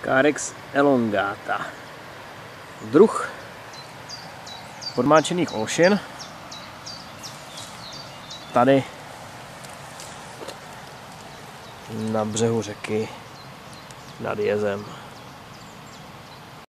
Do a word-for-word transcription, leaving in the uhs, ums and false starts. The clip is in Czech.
Carex elongata. Druh podmáčených olšin. Tady na břehu řeky nad jezem.